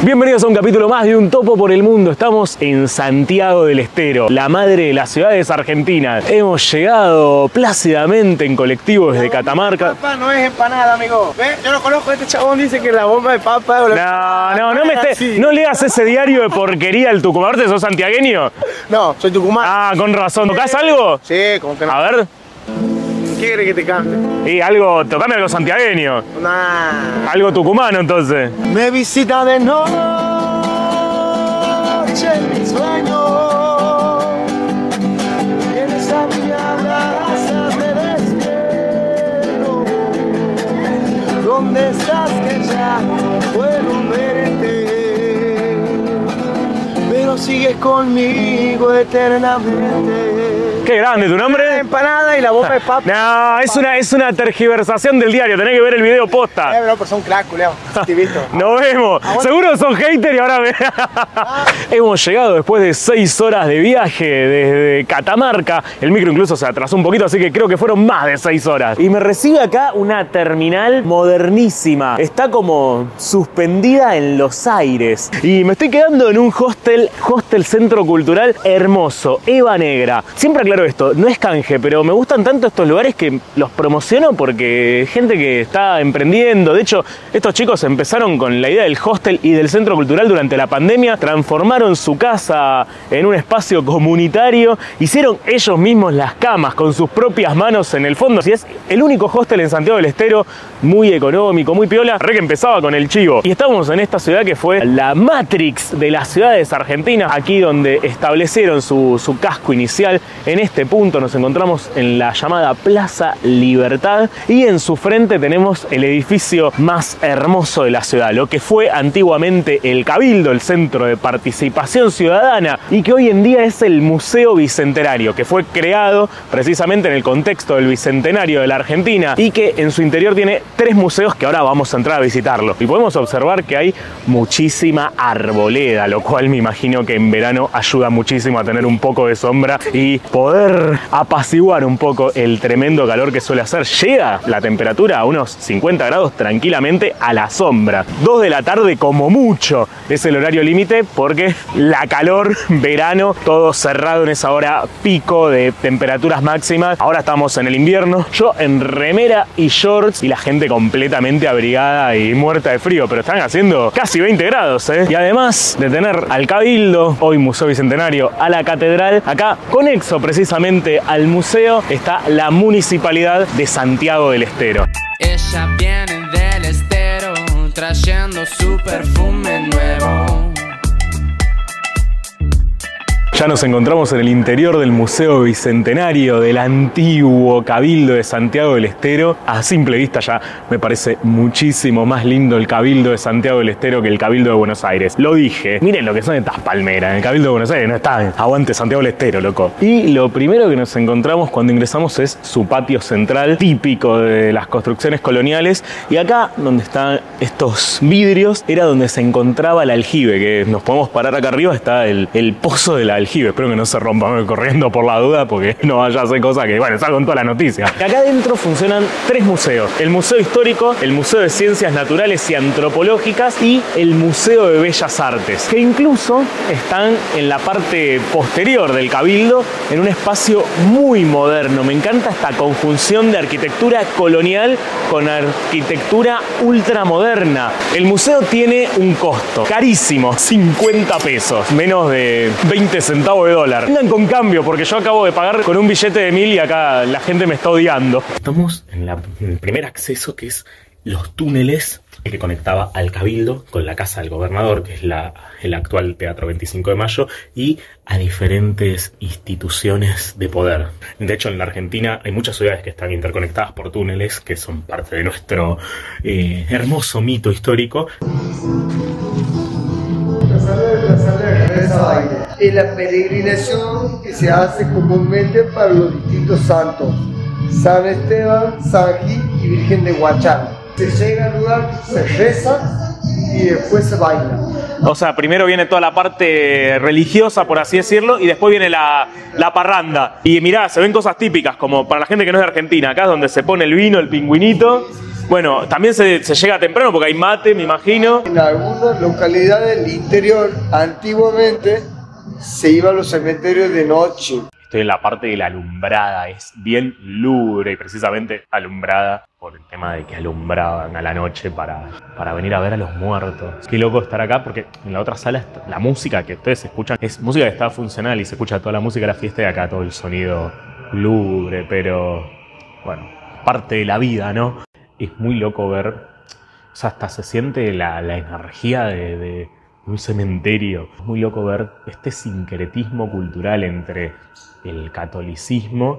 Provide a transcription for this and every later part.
Bienvenidos a un capítulo más de Un Topo por el Mundo. Estamos en Santiago del Estero, la madre de las ciudades argentinas. Hemos llegado plácidamente en colectivo desde Catamarca. Papa no es empanada, amigo. ¿Ves? Yo no conozco a este chabón, dice que la bomba de papa... No leas ese diario de porquería del Tucumán. ¿Aparte sos santiagueño? No, soy tucumano. Ah, con razón. ¿Tocás algo? Sí, como que no. A ver. ¿Qué querés que te cante? Y algo, tocame algo santiagueño. Nah. Algo tucumano entonces. Me visita de noche mi sueño. Vienes a mi casa, me despierto. ¿Dónde estás que ya puedo verte? Pero sigues conmigo eternamente. Qué grande, ¿tu nombre? La empanada y la bomba de papa. No, es una tergiversación del diario. Tenés que ver el video posta. Bro, pero son crack, Leo. ¿Te he visto? Nos vemos. Seguro son haters y ahora me... Hemos llegado después de 6 horas de viaje desde Catamarca. El micro incluso se atrasó un poquito, así que creo que fueron más de 6 horas. Y me recibe acá una terminal modernísima. Está como suspendida en los aires. Y me estoy quedando en un hostel centro cultural hermoso, Eva Negra. Siempre aclaro esto, no es canje, pero me gustan tanto estos lugares que los promociono porque gente que está emprendiendo. De hecho, estos chicos empezaron con la idea del hostel y del centro cultural durante la pandemia, transformaron su casa en un espacio comunitario, hicieron ellos mismos las camas con sus propias manos en el fondo. Y es el único hostel en Santiago del Estero, muy económico, muy piola. Re que empezaba con el chivo. Y estamos en esta ciudad que fue la Matrix de las ciudades argentinas, aquí donde establecieron su casco inicial. En este punto nos encontramos en la llamada Plaza Libertad y en su frente tenemos el edificio más hermoso de la ciudad, lo que fue antiguamente el Cabildo, el Centro de Participación Ciudadana, y que hoy en día es el Museo Bicentenario, que fue creado precisamente en el contexto del Bicentenario de la Argentina y que en su interior tiene 3 museos que ahora vamos a entrar a visitarlo. Y podemos observar que hay muchísima arboleda, lo cual me imagino que en verano ayuda muchísimo a tener un poco de sombra y poder apaciguar un poco el tremendo calor que suele hacer. Llega la temperatura a unos 50 grados tranquilamente a la sombra. 2 de la tarde como mucho es el horario límite porque la calor, verano, todo cerrado en esa hora pico de temperaturas máximas. Ahora estamos en el invierno, yo en remera y shorts y la gente completamente abrigada y muerta de frío, pero están haciendo casi 20 grados, ¿eh? Y además de tener al Cabildo, hoy Museo Bicentenario, a la Catedral, acá conexo precisamente al museo está la Municipalidad de Santiago del Estero. Ella viene del estero trayendo su perfume nuevo. Ya nos encontramos en el interior del Museo Bicentenario del antiguo Cabildo de Santiago del Estero. A simple vista ya me parece muchísimo más lindo el Cabildo de Santiago del Estero que el Cabildo de Buenos Aires. Lo dije, miren lo que son estas palmeras. En el Cabildo de Buenos Aires no está, aguante Santiago del Estero, loco. Y lo primero que nos encontramos cuando ingresamos es su patio central, típico de las construcciones coloniales. Y acá, donde están estos vidrios, era donde se encontraba el aljibe, que nos podemos parar acá arriba, está el pozo del aljibe. Espero que no se rompa, me voy corriendo por la duda porque no vaya a hacer cosas que, bueno, salgo en toda la noticia. Acá adentro funcionan 3 museos. El Museo Histórico, el Museo de Ciencias Naturales y Antropológicas y el Museo de Bellas Artes, que incluso están en la parte posterior del Cabildo, en un espacio muy moderno. Me encanta esta conjunción de arquitectura colonial con arquitectura ultramoderna. El museo tiene un costo carísimo, 50 pesos, menos de 20 centavos de dólar. Vengan con cambio porque yo acabo de pagar con un billete de 1000 y acá la gente me está odiando. Estamos en el primer acceso, que es los túneles que conectaba al Cabildo con la Casa del Gobernador, que es el actual Teatro 25 de Mayo, y a diferentes instituciones de poder. De hecho, en la Argentina hay muchas ciudades que están interconectadas por túneles, que son parte de nuestro hermoso mito histórico. Es la peregrinación que se hace comúnmente para los distintos santos: San Esteban, San Gil y Virgen de Guachán. Se llega al lugar, se reza y después se baila. O sea, primero viene toda la parte religiosa, por así decirlo, y después viene la parranda. Y mirá, se ven cosas típicas, como para la gente que no es de Argentina. Acá es donde se pone el vino, el pingüinito. Bueno, también se llega temprano porque hay mate, me imagino. En algunas localidades del interior, antiguamente, se iba a los cementerios de noche. Estoy en la parte de la alumbrada, es bien lúgubre y precisamente alumbrada por el tema de que alumbraban a la noche para venir a ver a los muertos. Qué loco estar acá porque en la otra sala la música que ustedes escuchan es música que está funcional y se escucha toda la música de la fiesta y acá todo el sonido lúgubre, pero bueno, parte de la vida, ¿no? Es muy loco ver, o sea, hasta se siente la energía de un cementerio. Es muy loco ver este sincretismo cultural entre el catolicismo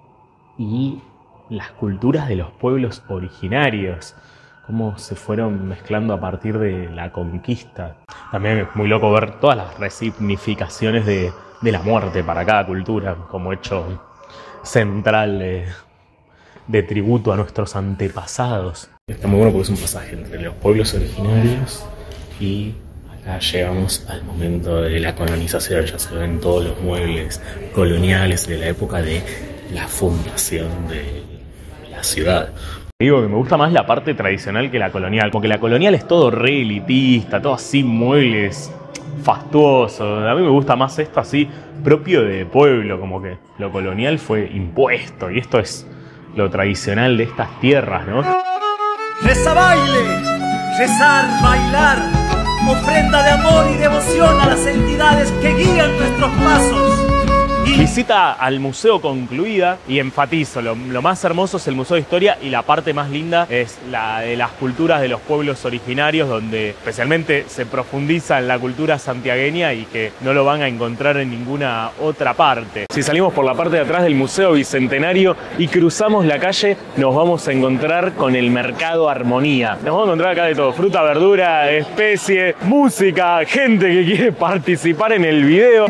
y las culturas de los pueblos originarios, cómo se fueron mezclando a partir de la conquista. También es muy loco ver todas las resignificaciones de la muerte para cada cultura como hecho central de tributo a nuestros antepasados. Está muy bueno porque es un pasaje entre los pueblos originarios y acá llegamos al momento de la colonización. Ya se ven todos los muebles coloniales de la época de la fundación de la ciudad. Digo que me gusta más la parte tradicional que la colonial, porque la colonial es todo re elitista, todo así muebles fastuosos. A mí me gusta más esto así propio de pueblo, como que lo colonial fue impuesto y esto es lo tradicional de estas tierras, ¿no? Reza, baile, rezar, bailar, ofrenda de amor y devoción a las entidades que guían nuestros pasos. Visita al museo concluida y enfatizo, lo más hermoso es el Museo de Historia y la parte más linda es la de las culturas de los pueblos originarios, donde especialmente se profundiza en la cultura santiagueña y que no lo van a encontrar en ninguna otra parte. Si salimos por la parte de atrás del Museo Bicentenario y cruzamos la calle, nos vamos a encontrar con el Mercado Armonía. Nos vamos a encontrar acá de todo, fruta, verdura, especie, música, gente que quiere participar en el video.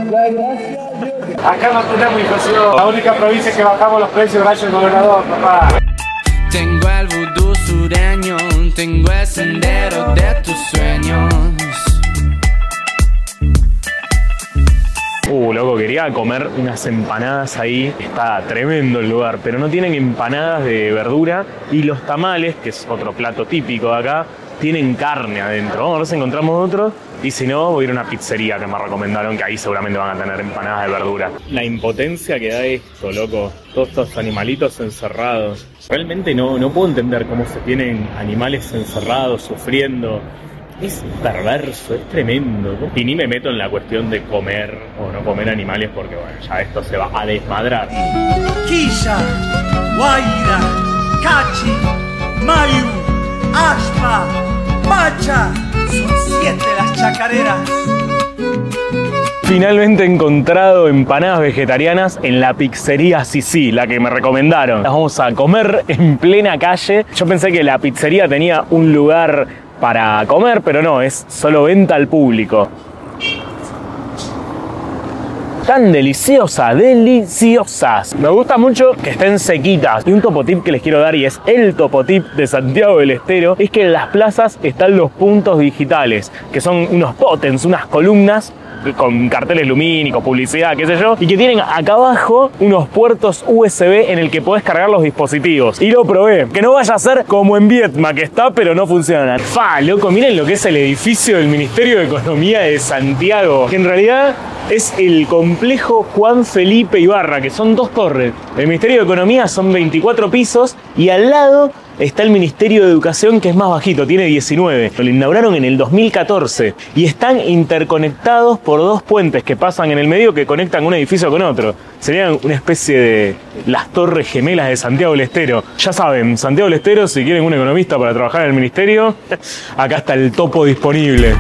Acá no tenemos inflación. La única provincia que bajamos los precios gracias al gobernador, papá. Tengo el vudú sureño, tengo el sendero de tus sueños. Loco, quería comer unas empanadas ahí. Está tremendo el lugar, pero no tienen empanadas de verdura y los tamales, que es otro plato típico de acá, tienen carne adentro. Vamos a ver si encontramos otro. Y si no, voy a ir a una pizzería que me recomendaron, que ahí seguramente van a tener empanadas de verdura. La impotencia que da esto, loco. Todos estos animalitos encerrados. Realmente no puedo entender cómo se tienen animales encerrados, sufriendo. Es perverso, es tremendo, ¿no? Y ni me meto en la cuestión de comer o no comer animales porque, bueno, ya esto se va a desmadrar. Quilla, Guaira, Cachi, Mayu, Ashpa, Macha. Son 7 las chacareras. Finalmente he encontrado empanadas vegetarianas en la pizzería Sisi, la que me recomendaron. Las vamos a comer en plena calle. Yo pensé que la pizzería tenía un lugar para comer, pero no, es solo venta al público. Tan deliciosas, deliciosas. Me gusta mucho que estén sequitas. Y un topotip que les quiero dar, y es el topotip de Santiago del Estero, es que en las plazas están los puntos digitales, que son unos tótems, unas columnas con carteles lumínicos, publicidad, qué sé yo, y que tienen acá abajo unos puertos USB en el que podés cargar los dispositivos. Y lo probé, que no vaya a ser como en Vietma, que está pero no funciona. Fa, loco, miren lo que es el edificio del Ministerio de Economía de Santiago, que en realidad es el complejo Juan Felipe Ibarra, que son 2 torres. El Ministerio de Economía son 24 pisos y al lado está el Ministerio de Educación, que es más bajito, tiene 19. Lo inauguraron en el 2014 y están interconectados por 2 puentes que pasan en el medio que conectan un edificio con otro. Serían una especie de las torres gemelas de Santiago del Estero. Ya saben, Santiago del Estero, si quieren un economista para trabajar en el ministerio, acá está el topo disponible.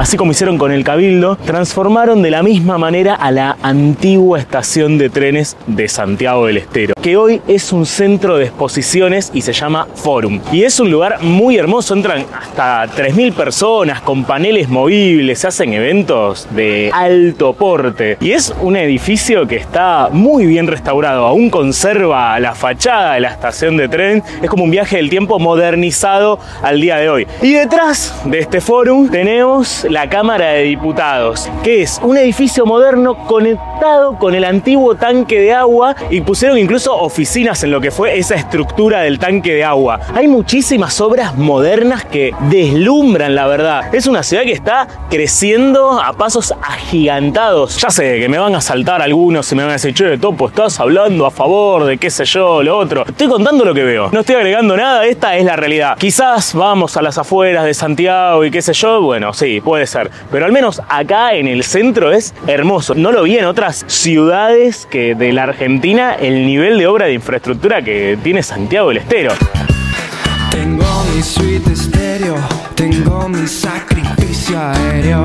así como hicieron con el Cabildo, transformaron de la misma manera a la antigua estación de trenes de Santiago del Estero, que hoy es un centro de exposiciones y se llama Forum. Y es un lugar muy hermoso, entran hasta 3.000 personas con paneles movibles, se hacen eventos de alto porte. Y es un edificio que está muy bien restaurado, aún conserva la fachada de la estación de tren, es como un viaje del tiempo modernizado al día de hoy. Y detrás de este Forum tenemos la Cámara de Diputados, que es un edificio moderno conectado con el antiguo tanque de agua y pusieron incluso oficinas en lo que fue esa estructura del tanque de agua. Hay muchísimas obras modernas que deslumbran, la verdad. Es una ciudad que está creciendo a pasos agigantados. Ya sé que me van a saltar algunos y me van a decir, che, Topo, estás hablando a favor de qué sé yo, lo otro. Estoy contando lo que veo, no estoy agregando nada, esta es la realidad. Quizás vamos a las afueras de Santiago y qué sé yo, bueno, sí, puede ser. Pero al menos acá en el centro es hermoso. No lo vi en otras ciudades que de la Argentina el nivel de obra de infraestructura que tiene Santiago del Estero. Tengo mi suite estéreo, tengo mi sacrificio aéreo.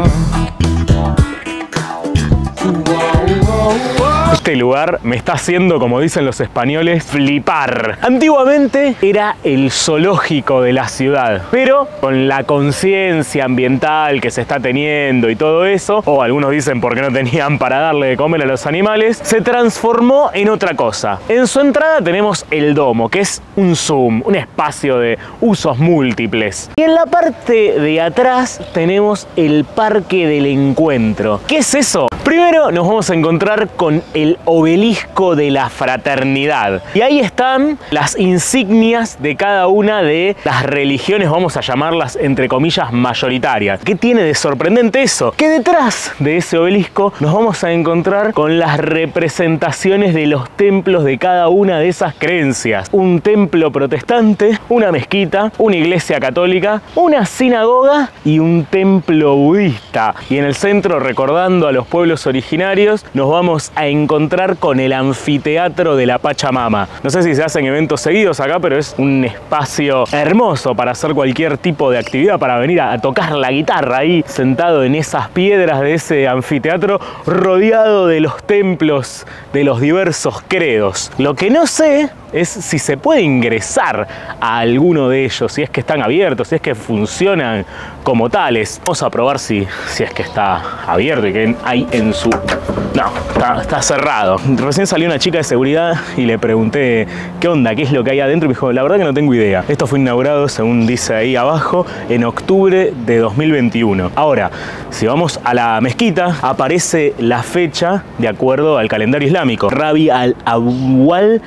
Este lugar me está haciendo, como dicen los españoles, flipar. Antiguamente era el zoológico de la ciudad, pero con la conciencia ambiental que se está teniendo y todo eso, o algunos dicen porque no tenían para darle de comer a los animales, se transformó en otra cosa. En su entrada tenemos el domo, que es un Zoom, un espacio de usos múltiples. Y en la parte de atrás tenemos el Parque del Encuentro. ¿Qué es eso? Primero nos vamos a encontrar con el Obelisco de la Fraternidad. Y ahí están las insignias de cada una de las religiones, vamos a llamarlas entre comillas mayoritarias. ¿Qué tiene de sorprendente eso? Que detrás de ese obelisco nos vamos a encontrar con las representaciones de los templos de cada una de esas creencias. Un templo protestante, una mezquita, una iglesia católica, una sinagoga y un templo budista. Y en el centro, recordando a los pueblos originarios, nos vamos a encontrar con el anfiteatro de la Pachamama. No sé si se hacen eventos seguidos acá, pero es un espacio hermoso para hacer cualquier tipo de actividad, para venir a tocar la guitarra ahí, sentado en esas piedras de ese anfiteatro, rodeado de los templos de los diversos credos. Lo que no sé es si se puede ingresar a alguno de ellos, si es que están abiertos, si es que funcionan como tales. Vamos a probar si es que está abierto y que hay en su... No, está cerrado. Recién salió una chica de seguridad y le pregunté qué onda, qué es lo que hay adentro, y me dijo, la verdad que no tengo idea. Esto fue inaugurado, según dice ahí abajo, en octubre de 2021. Ahora, si vamos a la mezquita, aparece la fecha de acuerdo al calendario islámico, Rabi al-Awwal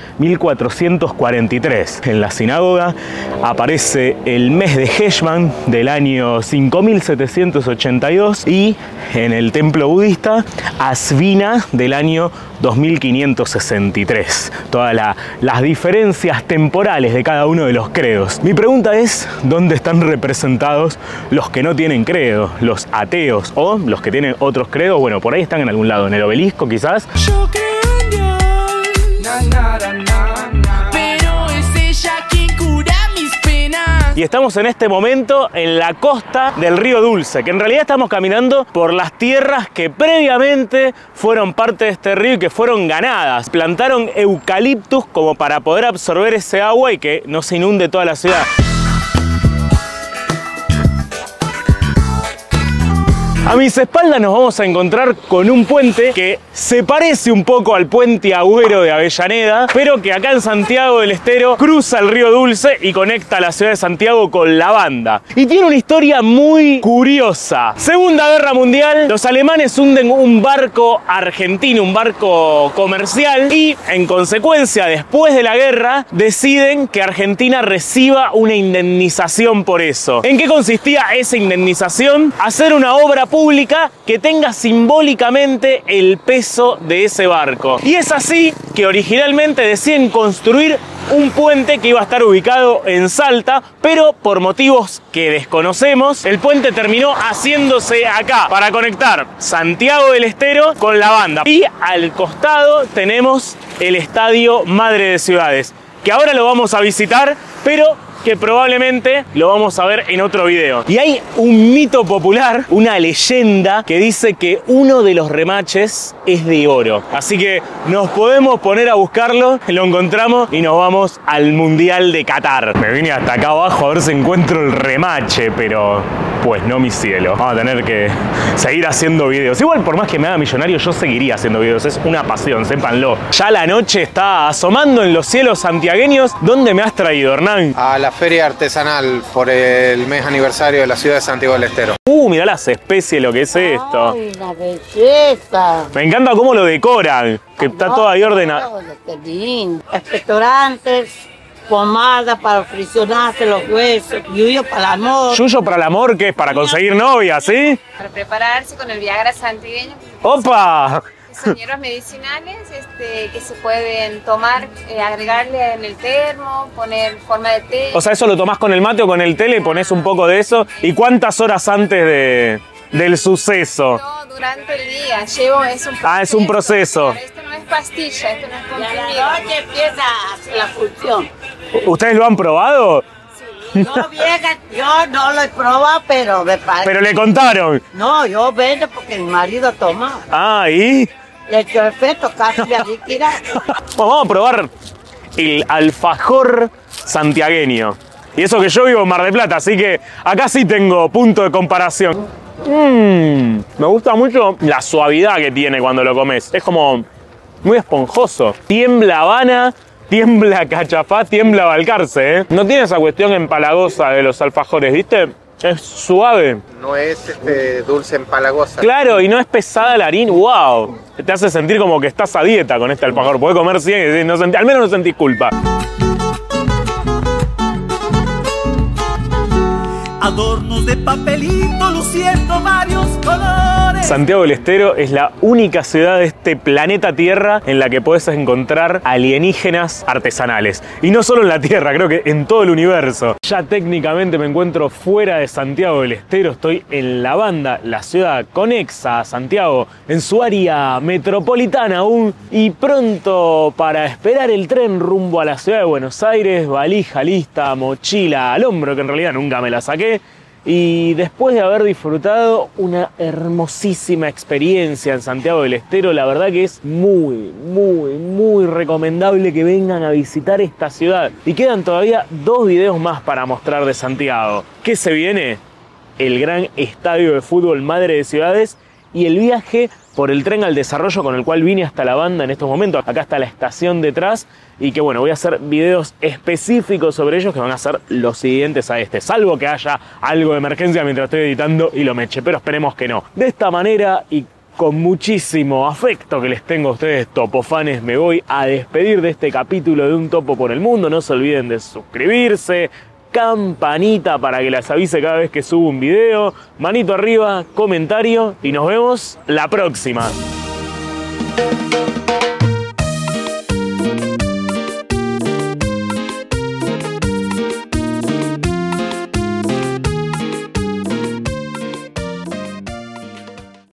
1443. En la sinagoga aparece el mes de Heshvan del año 5782 y en el templo budista Asvina del año 2563. Todas las diferencias temporales de cada uno de los credos. Mi pregunta es, ¿dónde están representados los que no tienen credo? Los ateos o los que tienen otros credos. Bueno, por ahí están en algún lado, en el obelisco quizás. Yo creo en Dios, pero es ella quien cura mis penas. Y estamos en este momento en la costa del río Dulce, que en realidad estamos caminando por las tierras que previamente fueron parte de este río y que fueron ganadas. Plantaron eucaliptus como para poder absorber ese agua y que no se inunde toda la ciudad. A mis espaldas nos vamos a encontrar con un puente que se parece un poco al puente Agüero de Avellaneda, pero que acá en Santiago del Estero cruza el río Dulce y conecta la ciudad de Santiago con La Banda. Y tiene una historia muy curiosa. Segunda Guerra Mundial, los alemanes hunden un barco argentino, un barco comercial, y en consecuencia, después de la guerra, deciden que Argentina reciba una indemnización por eso. ¿En qué consistía esa indemnización? Hacer una obra pública que tenga simbólicamente el peso de ese barco. Y es así que originalmente deciden construir un puente que iba a estar ubicado en Salta, pero por motivos que desconocemos, el puente terminó haciéndose acá para conectar Santiago del Estero con La Banda. Y al costado tenemos el Estadio Madre de Ciudades, que ahora lo vamos a visitar, pero que probablemente lo vamos a ver en otro video. Y hay un mito popular, una leyenda que dice que uno de los remaches es de oro. Así que nos podemos poner a buscarlo, lo encontramos y nos vamos al Mundial de Qatar. Me vine hasta acá abajo a ver si encuentro el remache, pero pues no, mi cielo. Vamos a tener que seguir haciendo videos. Igual, por más que me haga millonario, yo seguiría haciendo videos. Es una pasión, sépanlo. Ya la noche está asomando en los cielos santiagueños. ¿Dónde me has traído, Hernán? A la feria artesanal por el mes aniversario de la ciudad de Santiago del Estero. Mirá las especies, lo que es esto. ¡Ay, una belleza! Me encanta cómo lo decoran, que está todo ahí ordenado. ¡Qué lindo! Expectorantes, pomada para friccionarse los huesos, yuyo para el amor. Yuyo para el amor, que es para conseguir novia, ¿sí? Para prepararse con el Viagra santiagueño. ¡Opa! Son hierbas medicinales que se pueden tomar, agregarle en el termo, poner forma de té. O sea, ¿eso lo tomás con el mate o con el té? Le pones un poco de eso. ¿Y cuántas horas antes del suceso? No, durante el día. Es un proceso. Esto no es pastilla, esto no es Y comprimido. a la noche empieza la función. ¿Ustedes lo han probado? No, vieja, yo no lo he probado, pero me parece. Pero le contaron. No, yo vendo porque mi marido toma. Ah, ¿y? Le echo efecto, casi me liquida. Vamos a probar el alfajor santiagueño. Y eso que yo vivo en Mar del Plata, así que acá sí tengo punto de comparación. Me gusta mucho la suavidad que tiene cuando lo comes. Es como muy esponjoso. Tiembla Habana, tiembla Cachapá, tiembla Balcarce, ¿eh? No tiene esa cuestión empalagosa de los alfajores, ¿viste? Es suave. No es dulce empalagosa. Claro, y no es pesada la harina. ¡Wow! Te hace sentir como que estás a dieta con este alfajor. Podés comer 100 y no al menos no sentís culpa. Adornos de papelito luciendo varios colores. Santiago del Estero es la única ciudad de este planeta Tierra en la que podés encontrar alienígenas artesanales. Y no solo en la Tierra, creo que en todo el universo. Ya técnicamente me encuentro fuera de Santiago del Estero, estoy en La Banda, la ciudad conexa a Santiago, en su área metropolitana aún. Y pronto para esperar el tren rumbo a la ciudad de Buenos Aires, valija lista, mochila al hombro, que en realidad nunca me la saqué. Y después de haber disfrutado una hermosísima experiencia en Santiago del Estero, la verdad que es muy recomendable que vengan a visitar esta ciudad. Y quedan todavía 2 videos más para mostrar de Santiago. ¿Qué se viene? El gran estadio de fútbol Madre de Ciudades y el viaje por el tren al desarrollo con el cual vine hasta La Banda en estos momentos. Acá está la estación detrás y que bueno, voy a hacer videos específicos sobre ellos que van a ser los siguientes a este, salvo que haya algo de emergencia mientras estoy editando y lo me eche, pero esperemos que no. De esta manera y con muchísimo afecto que les tengo a ustedes, topofanes, me voy a despedir de este capítulo de Un Topo por el Mundo. No se olviden de suscribirse, campanita para que les avise cada vez que subo un video, manito arriba, comentario y nos vemos la próxima.